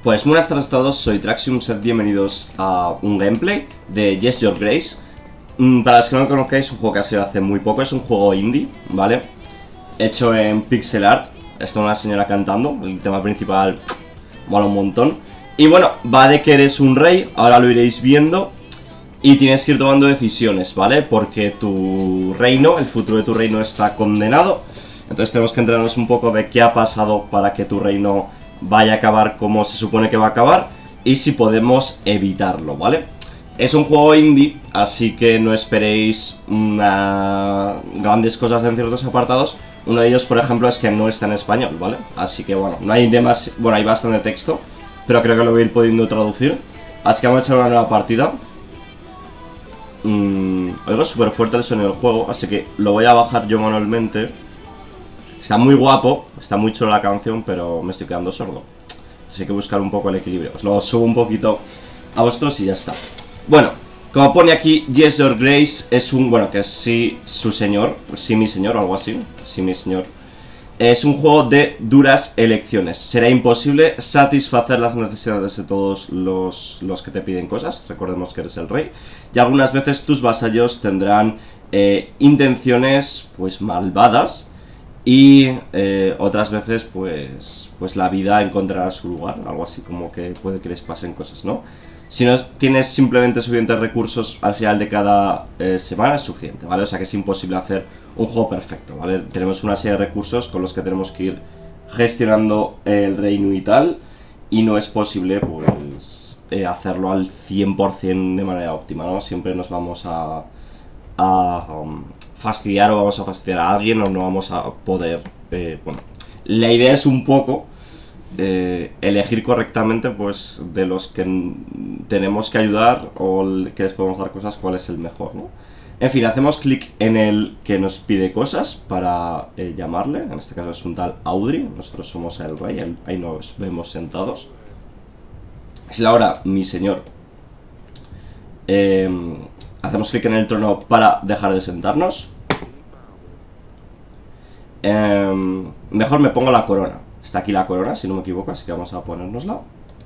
Pues buenas tardes a todos, soy Traxium, sed bienvenidos a un gameplay de Yes Your Grace. Para los que no lo conozcáis, es un juego que ha salido hace muy poco, es un juego indie, ¿vale? Hecho en pixel art, está una señora cantando, el tema principal mola un montón. Y bueno, va de que eres un rey, ahora lo iréis viendo. Y tienes que ir tomando decisiones, ¿vale? Porque tu reino, el futuro de tu reino está condenado. Entonces tenemos que enterarnos un poco de qué ha pasado para que tu reino vaya a acabar como se supone que va a acabar y si podemos evitarlo, ¿vale? Es un juego indie, así que no esperéis grandes cosas en ciertos apartados. Uno de ellos, por ejemplo, es que no está en español, ¿vale? Así que bueno, no hay hay bastante texto, pero creo que lo voy a ir pudiendo traducir. Así que vamos a echar una nueva partida. Oigo súper fuerte el sonido del juego, así que lo voy a bajar yo manualmente. Está muy guapo, está muy chulo la canción, pero me estoy quedando sordo. Así que hay que buscar un poco el equilibrio. Os lo subo un poquito a vosotros y ya está. Bueno, como pone aquí, Yes Your Grace es un... Bueno, que es sí, su señor, sí mi señor o algo así. Sí mi señor. Es un juego de duras elecciones. Será imposible satisfacer las necesidades de todos los que te piden cosas. Recordemos que eres el rey. Y algunas veces tus vasallos tendrán intenciones pues malvadas. Y otras veces pues la vida encontrará su lugar. Algo así como que puede que les pasen cosas, ¿no? Si no tienes simplemente suficientes recursos al final de cada semana es suficiente, ¿vale? O sea que es imposible hacer un juego perfecto, ¿vale? Tenemos una serie de recursos con los que tenemos que ir gestionando el reino y tal. Y no es posible pues hacerlo al 100% de manera óptima, ¿no? Siempre nos vamos a fastidiar o vamos a fastidiar a alguien o no vamos a poder... bueno, la idea es un poco elegir correctamente pues de los que tenemos que ayudar o que les podemos dar cosas, cuál es el mejor, ¿no? En fin, hacemos clic en el que nos pide cosas para llamarle. En este caso es un tal Audrey, nosotros somos el rey, ahí nos vemos sentados. Es la hora, mi señor. Hacemos clic en el trono para dejar de sentarnos. Mejor me pongo la corona. Está aquí la corona, si no me equivoco, así que vamos a ponérnosla.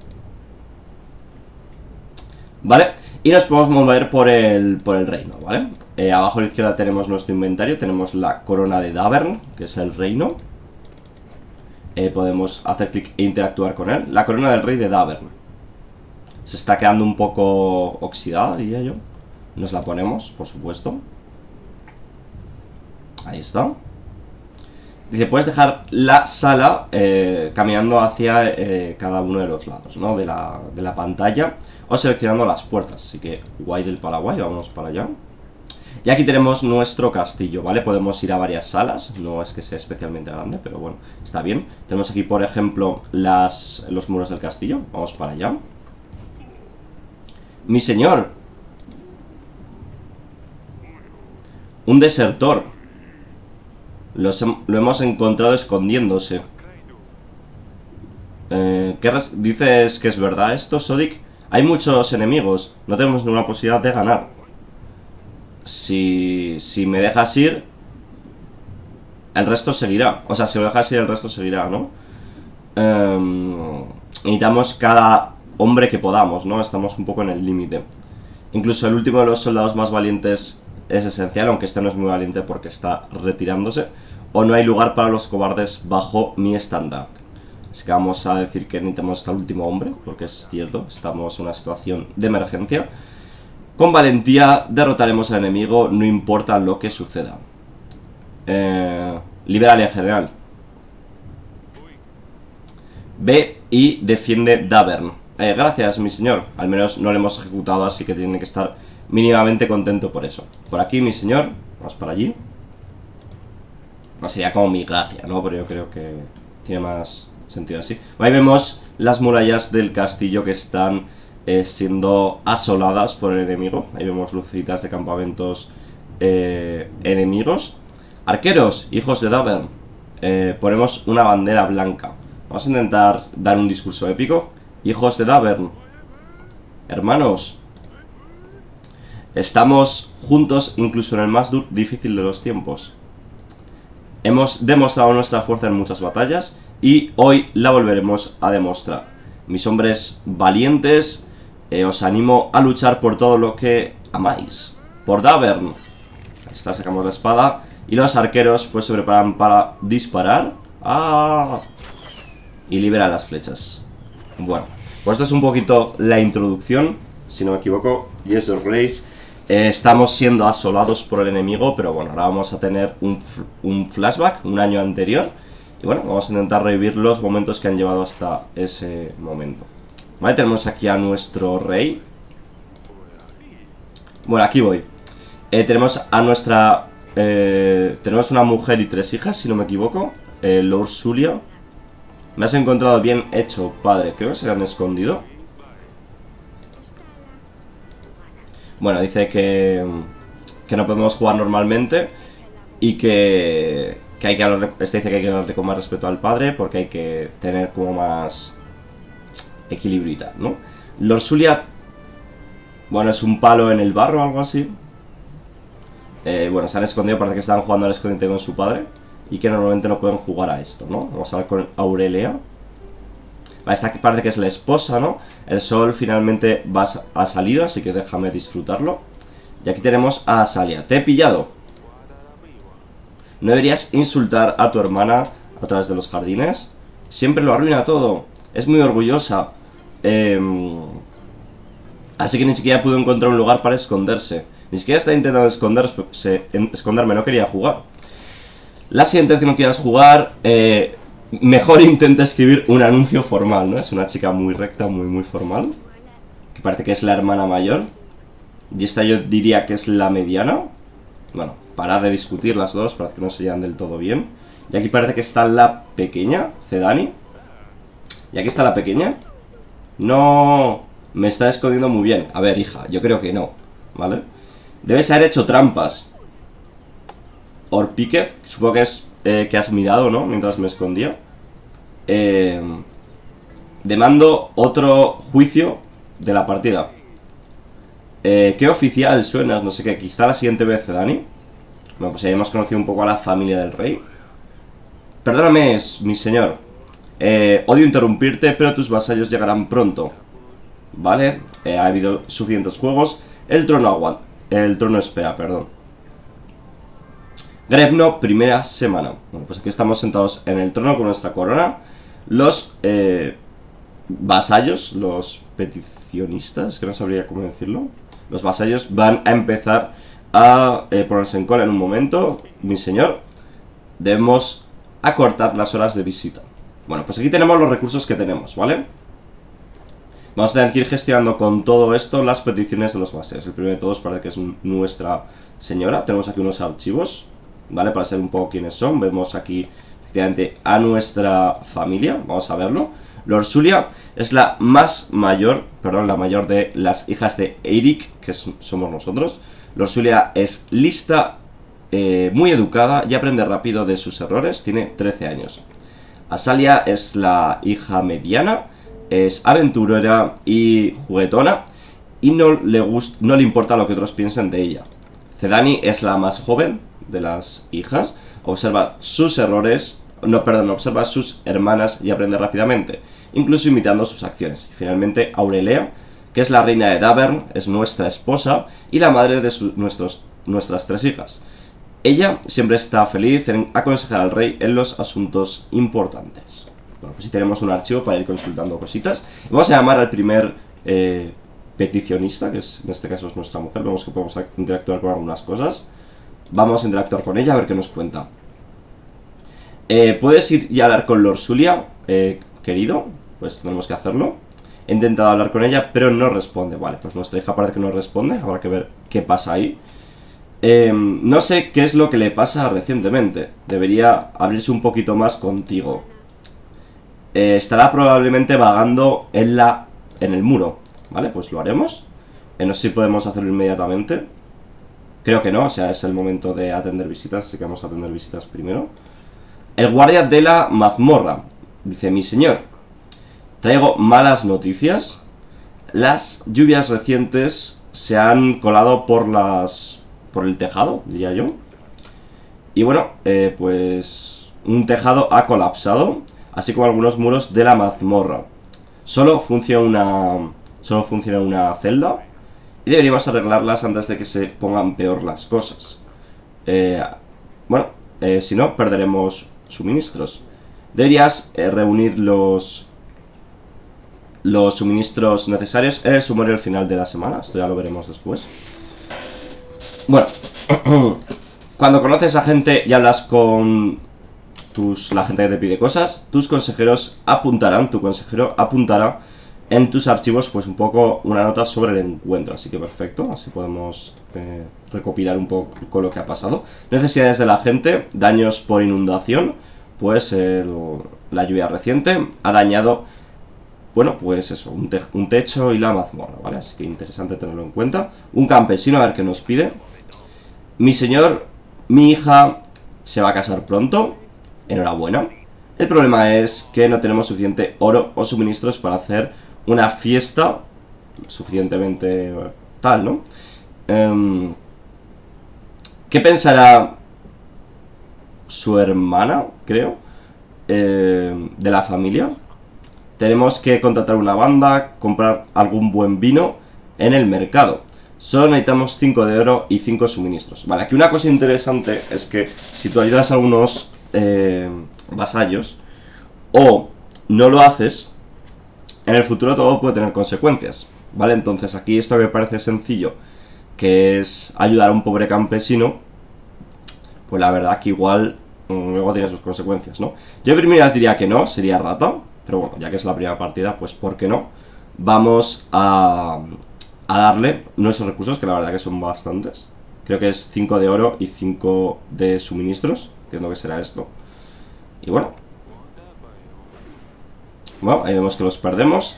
Vale, y nos podemos mover por el reino, ¿vale? Abajo a la izquierda tenemos nuestro inventario, tenemos la corona de Davern, que es el reino. Podemos hacer clic e interactuar con él. La corona del rey de Davern. Se está quedando un poco oxidada, diría yo. Nos la ponemos, por supuesto. Ahí está. Dice, puedes dejar la sala caminando hacia cada uno de los lados, ¿no? de la pantalla o seleccionando las puertas. Así que guay del Paraguay, vamos para allá. Y aquí tenemos nuestro castillo, ¿vale? Podemos ir a varias salas, no es que sea especialmente grande, pero bueno, está bien. Tenemos aquí, por ejemplo, los muros del castillo, vamos para allá. Mi señor. Un desertor. Lo hemos encontrado escondiéndose. ¿Dices que es verdad esto, Sodic? Hay muchos enemigos. No tenemos ninguna posibilidad de ganar. Si me dejas ir, el resto seguirá. O sea, si me dejas ir, el resto seguirá, ¿no? Necesitamos cada hombre que podamos, ¿no? Estamos un poco en el límite. Incluso el último de los soldados más valientes es esencial, aunque este no es muy valiente porque está retirándose. O no hay lugar para los cobardes bajo mi estandarte. Así que vamos a decir que necesitamos hasta el último hombre, porque es cierto, estamos en una situación de emergencia. Con valentía derrotaremos al enemigo, no importa lo que suceda. Libérale, general. Ve y defiende Davern. Gracias, mi señor. Al menos no lo hemos ejecutado, así que tiene que estar mínimamente contento por eso. Por aquí, mi señor. Vamos para allí. No sería como mi gracia, ¿no? Pero yo creo que tiene más sentido así. Ahí vemos las murallas del castillo que están siendo asoladas por el enemigo. Ahí vemos lucecitas de campamentos enemigos. Arqueros, hijos de Davern. Ponemos una bandera blanca. Vamos a intentar dar un discurso épico. Hijos de Davern. Hermanos. Estamos juntos incluso en el más difícil de los tiempos. Hemos demostrado nuestra fuerza en muchas batallas y hoy la volveremos a demostrar. mis hombres valientes, os animo a luchar por todo lo que amáis. Por Davern. Ahí está, sacamos la espada. Y los arqueros pues se preparan para disparar. ¡Ah! Y liberan las flechas. Bueno, pues esto es un poquito la introducción, si no me equivoco. Yes, Your Grace. Estamos siendo asolados por el enemigo, pero bueno, ahora vamos a tener un flashback, un año anterior. Y bueno, vamos a intentar revivir los momentos que han llevado hasta ese momento. Vale, tenemos aquí a nuestro rey. Bueno, aquí voy. Tenemos a nuestra... tenemos una mujer y 3 hijas, si no me equivoco. Lord Zulia. Me has encontrado bien hecho, padre. Creo que se han escondido. Bueno, dice que no podemos jugar normalmente. Y que hay que hablar, este dice que hay que hablar con más respeto al padre, porque hay que tener como más equilibrio y tal, ¿no? Lord Zulia, bueno, es un palo en el barro o algo así. Bueno, se han escondido, parece que estaban jugando al escondite con su padre. Y que normalmente no pueden jugar a esto, ¿no? Vamos a ver con Aurelia. Esta parece que es la esposa, ¿no? El sol finalmente ha salido, así que déjame disfrutarlo. Y aquí tenemos a Asalia. Te he pillado. No deberías insultar a tu hermana a través de los jardines. Siempre lo arruina todo. Es muy orgullosa. Así que ni siquiera pudo encontrar un lugar para esconderse. Ni siquiera está intentando esconderme, no quería jugar. La siguiente vez que no quieras jugar, mejor intenta escribir un anuncio formal, ¿no? Es una chica muy recta, muy formal. Que parece que es la hermana mayor. Y esta yo diría que es la mediana. Bueno, parad de discutir las dos, parece que no se llevan del todo bien. Y aquí parece que está la pequeña, Cedani. Y aquí está la pequeña. No, me está escondiendo muy bien. A ver, hija, yo creo que no, ¿vale? Debes haber hecho trampas. Orpíquez, supongo que es que has mirado, ¿no? Mientras me escondía. Demando otro juicio de la partida. ¿Qué oficial suenas? No sé qué. Quizá la siguiente vez, Dani. Bueno, pues ya hemos conocido un poco a la familia del rey. Perdóname, mi señor. Odio interrumpirte, pero tus vasallos llegarán pronto. Vale, ha habido suficientes juegos. El trono espera, perdón. Grebno, primera semana. Bueno, pues aquí estamos sentados en el trono con nuestra corona. Los vasallos, los peticionistas, que no sabría cómo decirlo. Los vasallos van a empezar a ponerse en cola en un momento. Mi señor, debemos acortar las horas de visita. Bueno, pues aquí tenemos los recursos que tenemos, ¿vale? Vamos a tener que ir gestionando con todo esto las peticiones de los vasallos. El primero de todos parece que es nuestra señora. Tenemos aquí unos archivos, ¿vale? Para saber un poco quiénes son. Vemos aquí efectivamente a nuestra familia. Vamos a verlo. Lord Zulia es la mayor de las hijas de Eirik, que somos nosotros. Lord Zulia es lista, muy educada y aprende rápido de sus errores. Tiene 13 años. Asalia es la hija mediana. Es aventurera y juguetona. Y no le importa lo que otros piensen de ella. Cedani es la más joven de las hijas. Observa sus errores. Observa a sus hermanas y aprende rápidamente, incluso imitando sus acciones. Y finalmente Aurelia, que es la reina de Davern, es nuestra esposa y la madre de nuestras 3 hijas. Ella siempre está feliz en aconsejar al rey en los asuntos importantes. Bueno, pues sí tenemos un archivo para ir consultando cositas. Vamos a llamar al primer peticionista, que en este caso es nuestra mujer. Vemos que podemos interactuar con algunas cosas. Vamos a interactuar con ella a ver qué nos cuenta. ¿Puedes ir y hablar con Lord Zulia, querido? Pues tenemos que hacerlo. He intentado hablar con ella, pero no responde. Vale, pues nuestra hija parece que no responde. Habrá que ver qué pasa ahí. No sé qué es lo que le pasa recientemente. Debería abrirse un poquito más contigo. Estará probablemente vagando en el muro. Vale, pues lo haremos. No sé si podemos hacerlo inmediatamente. Creo que no, o sea, es el momento de atender visitas, así que vamos a atender visitas primero. El guardia de la mazmorra dice: mi señor, traigo malas noticias. Las lluvias recientes se han colado por el tejado, diría yo. Y bueno, pues un tejado ha colapsado, así como algunos muros de la mazmorra. Solo funciona una celda. Y deberíamos arreglarlas antes de que se pongan peor las cosas. Si no, perderemos suministros. Deberías reunir los suministros necesarios en el sumario al final de la semana. Esto ya lo veremos después. Bueno, cuando conoces a gente y hablas con la gente que te pide cosas, tus consejeros apuntarán, tu consejero apuntará en tus archivos pues un poco una nota sobre el encuentro. Así que perfecto, así podemos recopilar un poco lo que ha pasado. Necesidades de la gente, daños por inundación, pues la lluvia reciente ha dañado, bueno, pues eso, un techo y la mazmorra, ¿vale? Así que interesante tenerlo en cuenta. Un campesino, a ver qué nos pide. Mi señor, mi hija se va a casar pronto. Enhorabuena. El problema es que no tenemos suficiente oro o suministros para hacer una fiesta suficientemente tal, ¿no? ¿Qué pensará su hermana, creo, de la familia? Tenemos que contratar una banda, comprar algún buen vino en el mercado. Solo necesitamos 5 de oro y 5 suministros. Vale, aquí una cosa interesante es que si tú ayudas a unos vasallos o no lo haces, en el futuro todo puede tener consecuencias, ¿vale? Entonces aquí esto que parece sencillo, que es ayudar a un pobre campesino, pues la verdad que igual luego tiene sus consecuencias, ¿no? Yo de primeras diría que no, sería rata, pero bueno, ya que es la primera partida, pues ¿por qué no? Vamos a darle nuestros recursos, que la verdad que son bastantes. Creo que es 5 de oro y 5 de suministros. Entiendo que será esto. Y bueno. Bueno, ahí vemos que los perdemos.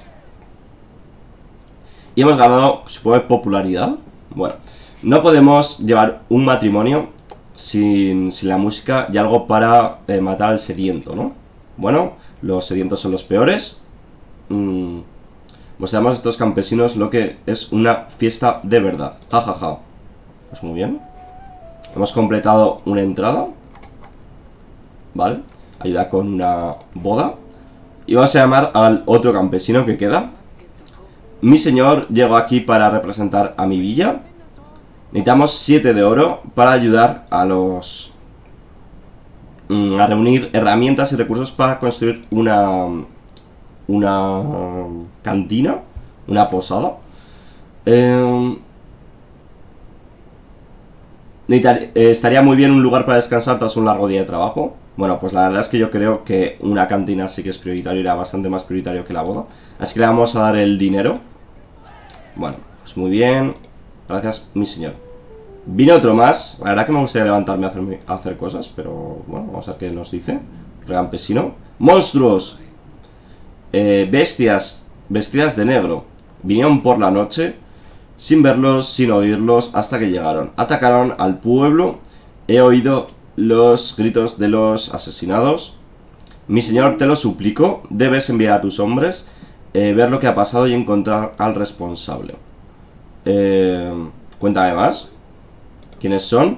Y hemos ganado, supongo, popularidad. Bueno, no podemos llevar un matrimonio sin la música y algo para matar al sediento, ¿no? Bueno, los sedientos son los peores. Mostramos a estos campesinos lo que es una fiesta de verdad. Ja, ja, ja. Pues muy bien. Hemos completado una entrada. Vale. Ayuda con una boda. Y vamos a llamar al otro campesino que queda. Mi señor llegó aquí para representar a mi villa. Necesitamos 7 de oro para ayudar a los... a reunir herramientas y recursos para construir una cantina, una posada. Estaría muy bien un lugar para descansar tras un largo día de trabajo. Bueno, pues la verdad es que yo creo que una cantina sí que es prioritario, era bastante más prioritario que la boda. Así que le vamos a dar el dinero. Bueno, pues muy bien. Gracias, mi señor. Vino otro más. La verdad que me gustaría levantarme a hacer cosas, pero bueno, vamos a ver qué nos dice. Campesino. ¡Monstruos! Bestias vestidas de negro. Vinieron por la noche, sin verlos, sin oírlos, hasta que llegaron. Atacaron al pueblo. He oído los gritos de los asesinados. Mi señor, te lo suplico, debes enviar a tus hombres, ver lo que ha pasado y encontrar al responsable. Cuéntame más. ¿Quiénes son?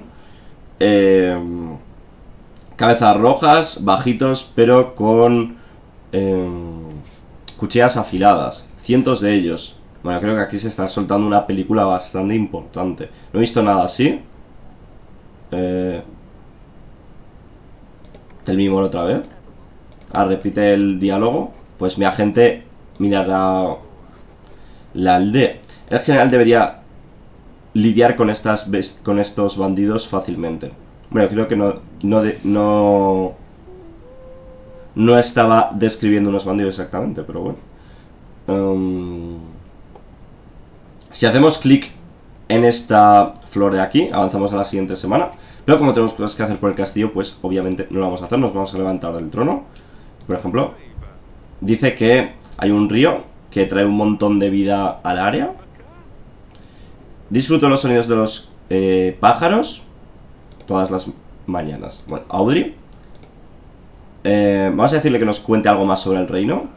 Cabezas rojas, bajitos, pero con cuchillas afiladas. Cientos de ellos. Bueno, creo que aquí se está soltando una película bastante importante. No he visto nada así. El mismo otra vez. Repite el diálogo. Pues mi agente mirará la aldea. El general debería lidiar con estos bandidos fácilmente. Bueno, creo que no estaba describiendo unos bandidos exactamente, pero bueno. Si hacemos clic en esta flor de aquí, avanzamos a la siguiente semana. Pero como tenemos cosas que hacer por el castillo, pues obviamente no lo vamos a hacer. Nos vamos a levantar del trono. Por ejemplo, dice que hay un río que trae un montón de vida al área. Disfruto los sonidos de los pájaros todas las mañanas. Bueno, Audrey, vamos a decirle que nos cuente algo más sobre el reino.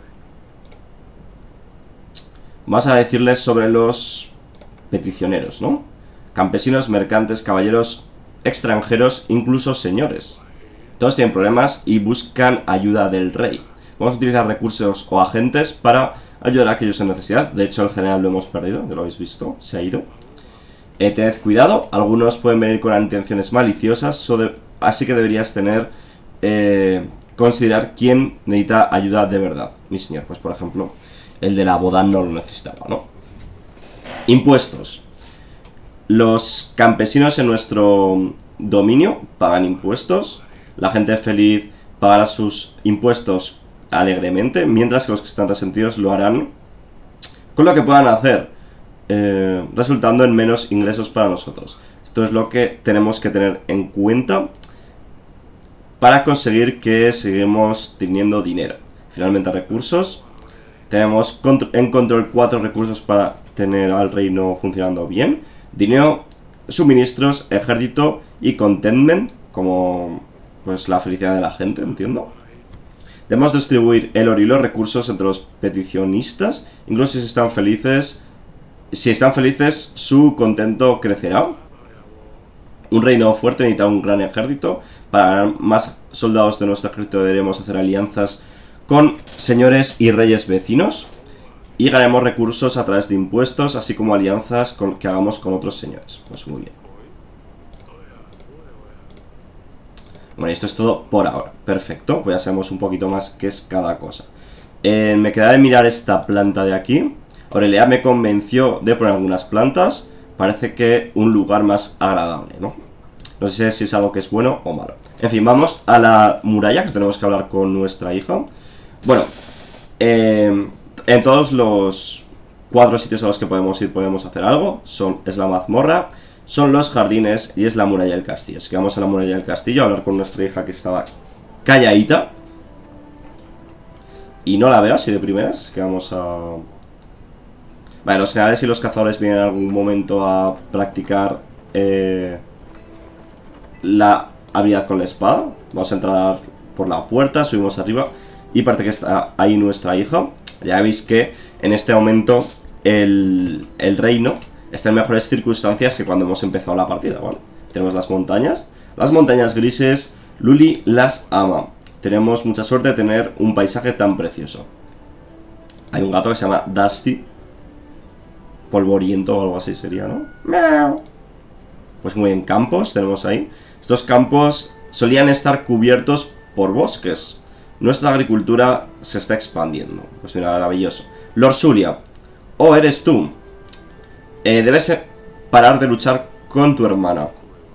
Vamos a decirles sobre los peticioneros, ¿no? Campesinos, mercantes, caballeros, extranjeros, incluso señores. Todos tienen problemas y buscan ayuda del rey. Vamos a utilizar recursos o agentes para ayudar a aquellos en necesidad. De hecho, el general lo hemos perdido, ya lo habéis visto, se ha ido. Tened cuidado, algunos pueden venir con intenciones maliciosas, así que deberías tener... considerar quién necesita ayuda de verdad. Mi señor, pues por ejemplo, el de la boda no lo necesitaba, ¿no? Impuestos. Los campesinos en nuestro dominio pagan impuestos. La gente feliz pagará sus impuestos alegremente, mientras que los que están resentidos lo harán con lo que puedan hacer, resultando en menos ingresos para nosotros. Esto es lo que tenemos que tener en cuenta para conseguir que seguimos teniendo dinero. Finalmente, recursos. Tenemos en control 4 recursos para tener al reino funcionando bien. Dinero, suministros, ejército y contentment, como pues la felicidad de la gente, entiendo. Debemos distribuir el oro y los recursos entre los peticionistas, incluso si están felices. Si están felices, su contento crecerá. Un reino fuerte necesita un gran ejército. Para ganar más soldados de nuestro ejército deberemos hacer alianzas con señores y reyes vecinos. Y ganaremos recursos a través de impuestos, así como alianzas que hagamos con otros señores. Pues muy bien. Bueno, esto es todo por ahora. Perfecto, pues ya sabemos un poquito más qué es cada cosa. Me queda de mirar esta planta de aquí. Aurelia me convenció de poner algunas plantas. Parece que un lugar más agradable, ¿no? No sé si es algo que es bueno o malo. En fin, vamos a la muralla, que tenemos que hablar con nuestra hija. Bueno, en todos los 4 sitios a los que podemos ir podemos hacer algo. Es la mazmorra, son los jardines y es la muralla del castillo. Así que vamos a la muralla del castillo a hablar con nuestra hija, que estaba calladita. Y no la veo así de primeras, así que vamos a... Vale, los generales y los cazadores vienen en algún momento a practicar la habilidad con la espada. Vamos a entrar por la puerta, subimos arriba y parece que está ahí nuestra hija. Ya veis que en este momento el reino está en mejores circunstancias que cuando hemos empezado la partida, ¿vale? Tenemos las montañas grises, Luli las ama. Tenemos mucha suerte de tener un paisaje tan precioso. Hay un gato que se llama Dusty, polvoriento o algo así sería, ¿no? ¡Miau! Pues muy bien, campos tenemos ahí. Estos campos solían estar cubiertos por bosques. Nuestra agricultura se está expandiendo. Pues mira, maravilloso. Lord Suria. Oh, eres tú. Debes parar de luchar con tu hermana.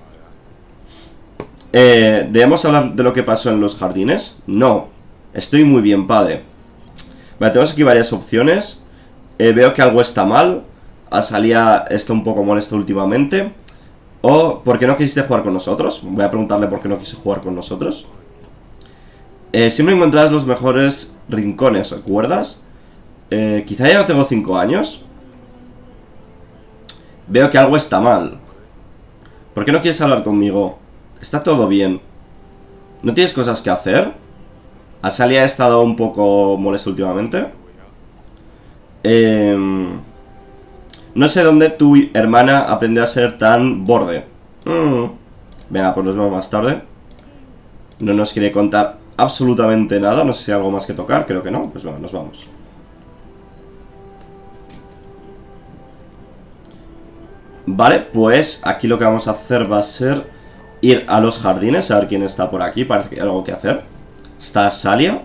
¿Debemos hablar de lo que pasó en los jardines? No. Estoy muy bien, padre. Vale, tenemos aquí varias opciones. Veo que algo está mal. Azalia está un poco molesta últimamente. O, ¿por qué no quisiste jugar con nosotros? Voy a preguntarle por qué no quise jugar con nosotros. Siempre encontrarás los mejores rincones, ¿recuerdas? Quizá ya no tengo 5 años. Veo que algo está mal. ¿Por qué no quieres hablar conmigo? Está todo bien. ¿No tienes cosas que hacer? Azalia ha estado un poco molesta últimamente. No sé dónde tu hermana aprendió a ser tan borde. Venga, pues nos vemos más tarde. No nos quiere contar absolutamente nada. No sé si hay algo más que tocar, creo que no. Pues bueno, nos vamos. Vale, pues aquí lo que vamos a hacer va a ser ir a los jardines, a ver quién está por aquí. Parece que hay algo que hacer. Está Azalia.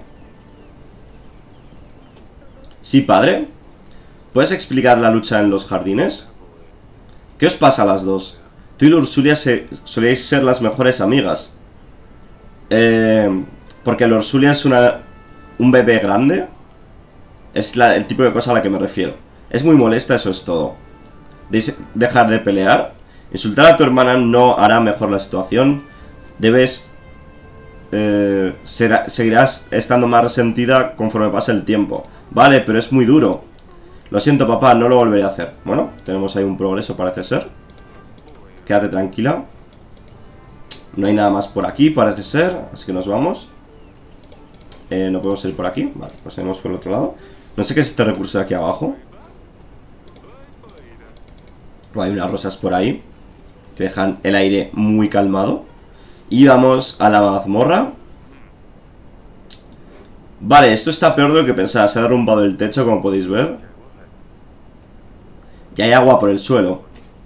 Sí, padre. ¿Puedes explicar la lucha en los jardines? ¿Qué os pasa a las dos? Tú y Lursulia solíais ser las mejores amigas. Porque Lursulia es un bebé grande. Es el tipo de cosa a la que me refiero. Es muy molesta, eso es todo. Dejar de pelear. Insultar a tu hermana no hará mejor la situación. Debes... seguirás estando más resentida conforme pase el tiempo. Vale, pero es muy duro. Lo siento, papá, no lo volveré a hacer. Bueno, tenemos ahí un progreso, parece ser. Quédate tranquila. No hay nada más por aquí, parece ser. Así que nos vamos. No podemos ir por aquí. Vale, pues seguimos por el otro lado. No sé qué es este recurso de aquí abajo. Hay unas rosas por ahí que dejan el aire muy calmado. Y vamos a la mazmorra. Vale, esto está peor de lo que pensaba. Se ha derrumbado el techo, como podéis ver. Y hay agua por el suelo.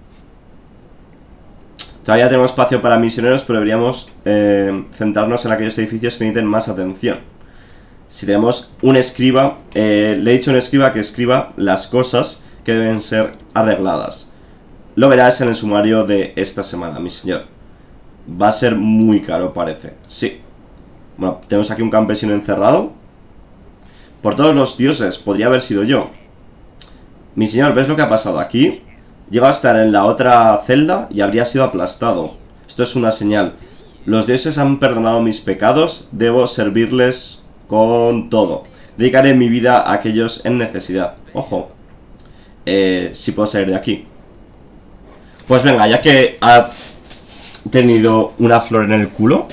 Todavía tenemos espacio para misioneros, pero deberíamos centrarnos en aquellos edificios que necesiten más atención. Si tenemos un escriba, le he dicho a un escriba que escriba las cosas que deben ser arregladas. Lo verás en el sumario de esta semana, mi señor. Va a ser muy caro, parece. Sí. Bueno, tenemos aquí un campesino encerrado. Por todos los dioses, podría haber sido yo. Mi señor, ¿ves lo que ha pasado aquí? Llego a estar en la otra celda y habría sido aplastado. Esto es una señal. Los dioses han perdonado mis pecados. Debo servirles con todo. Dedicaré mi vida a aquellos en necesidad. Ojo. Si puedo salir de aquí. Pues venga, ya que ha tenido una flor en el culo,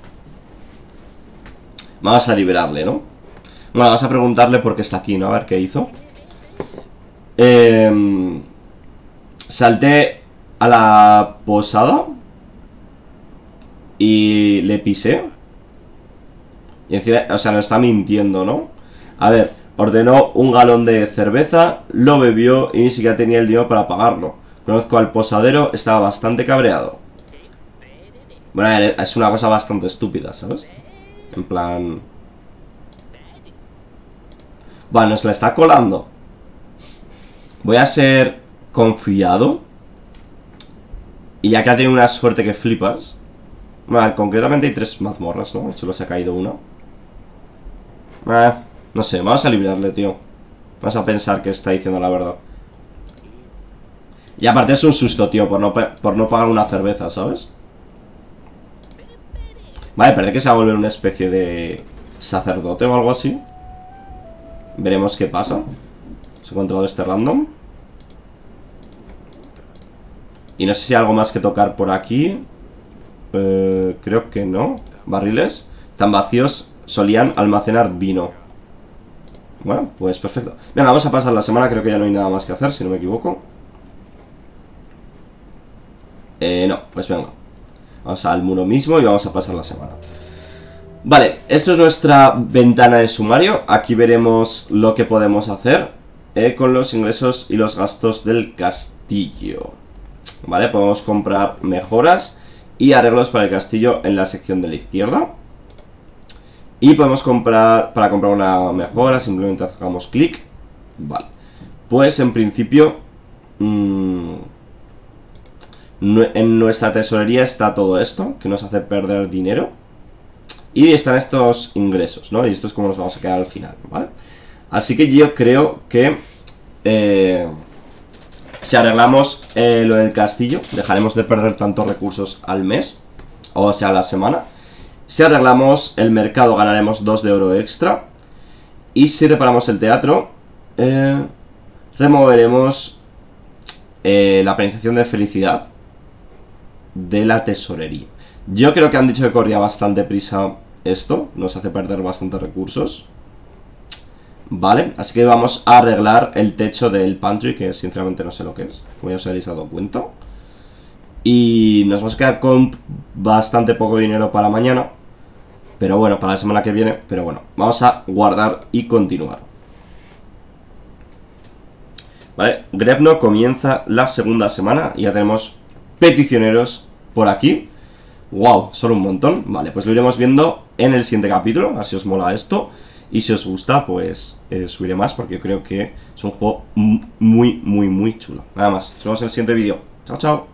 vamos a liberarle, ¿no? Bueno, vamos a preguntarle por qué está aquí, ¿no? A ver qué hizo. Salté a la posada y le pisé. Y encima, o sea, nos está mintiendo, ¿no? A ver, ordenó un galón de cerveza, lo bebió y ni siquiera tenía el dinero para pagarlo. Conozco al posadero, estaba bastante cabreado. Bueno, es una cosa bastante estúpida, ¿sabes? En plan... Bueno, nos la está colando. Voy a ser confiado. Y ya que ha tenido una suerte que flipas. Bueno, concretamente hay 3 mazmorras, ¿no? Solo se ha caído una. No sé, vamos a librarle, tío. Vamos a pensar que está diciendo la verdad. Y aparte es un susto, tío, por no pagar una cerveza, ¿sabes? Vale, parece que se va a volver una especie de sacerdote o algo así. Veremos qué pasa. Se ha encontrado este random. Y no sé si hay algo más que tocar por aquí. Creo que no. Barriles tan vacíos, solían almacenar vino. Bueno, pues perfecto. Venga, vamos a pasar la semana. Creo que ya no hay nada más que hacer, si no me equivoco. No, pues venga. Vamos al muro mismo y vamos a pasar la semana. Vale, esto es nuestra ventana de sumario. Aquí veremos lo que podemos hacer con los ingresos y los gastos del castillo. Vale, podemos comprar mejoras y arreglos para el castillo en la sección de la izquierda. Y podemos comprar, para comprar una mejora, simplemente hagamos clic. Vale, pues en principio en nuestra tesorería está todo esto, que nos hace perder dinero. Y están estos ingresos, ¿no? Y esto es como nos vamos a quedar al final, ¿vale? Así que yo creo que si arreglamos lo del castillo, dejaremos de perder tantos recursos al mes, o sea, a la semana. Si arreglamos el mercado, ganaremos 2 de oro extra. Y si reparamos el teatro, removeremos la penalización de felicidad de la tesorería. Yo creo que han dicho que corría bastante prisa esto. Nos hace perder bastantes recursos. Vale, así que vamos a arreglar el techo del pantry, que sinceramente no sé lo que es, como ya os habéis dado cuenta. Y nos vamos a quedar con bastante poco dinero para mañana. Pero bueno, para la semana que viene. Pero bueno, vamos a guardar y continuar. Vale, Grebno comienza la segunda semana. Y ya tenemos peticioneros por aquí. Wow, solo un montón. Vale, pues lo iremos viendo en el siguiente capítulo. A ver si os mola esto. Y si os gusta, pues subiré más, porque yo creo que es un juego muy, muy, muy chulo. Nada más, nos vemos en el siguiente vídeo. Chao, chao.